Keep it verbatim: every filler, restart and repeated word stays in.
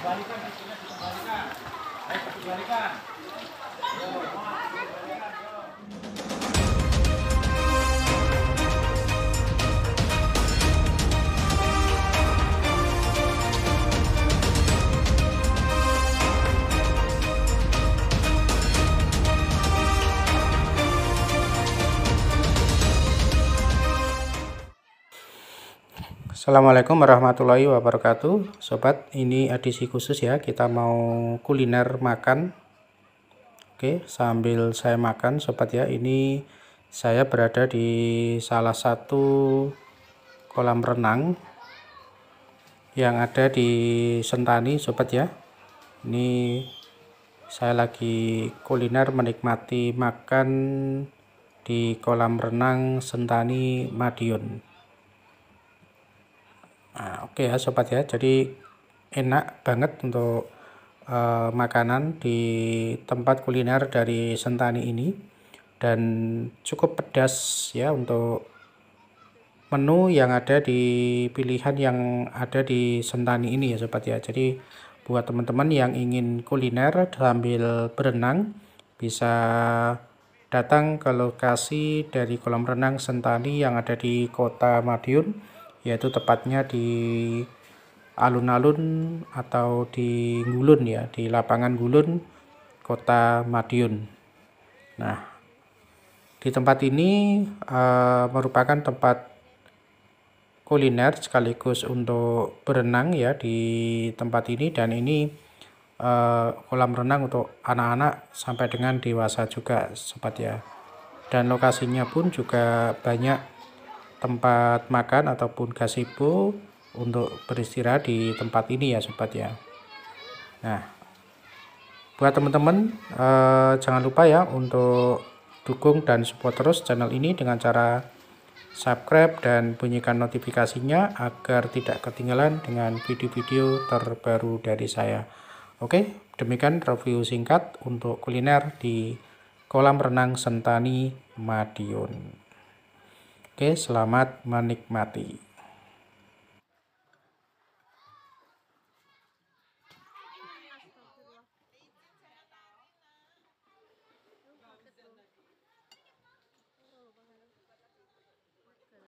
Kembalikan, istrinya dikembalikan. Ayo dikembalikan. Assalamualaikum warahmatullahi wabarakatuh. Sobat, ini edisi khusus ya, kita mau kuliner makan. Oke, sambil saya makan sobat ya, ini saya berada di salah satu kolam renang yang ada di Sentani sobat ya. Ini saya lagi kuliner menikmati makan di kolam renang Sentani Madiun. Nah, oke ya sobat ya, jadi enak banget untuk uh, makanan di tempat kuliner dari Sentani ini, dan cukup pedas ya untuk menu yang ada di pilihan yang ada di Sentani ini ya sobat ya. Jadi buat teman-teman yang ingin kuliner sambil berenang, bisa datang ke lokasi dari kolam renang Sentani yang ada di kota Madiun, yaitu tepatnya di alun-alun atau di Ngulun ya, di lapangan Ngulun, kota Madiun. Nah, di tempat ini uh, merupakan tempat kuliner sekaligus untuk berenang ya di tempat ini, dan ini uh, kolam renang untuk anak-anak sampai dengan dewasa juga sobat ya. Dan lokasinya pun juga banyak tempat makan ataupun gazebo untuk beristirahat di tempat ini ya sobat ya. Nah, buat teman-teman eh, jangan lupa ya untuk dukung dan support terus channel ini dengan cara subscribe dan bunyikan notifikasinya agar tidak ketinggalan dengan video-video terbaru dari saya. Oke, demikian review singkat untuk kuliner di kolam renang Sentani Madiun. Oke, selamat menikmati.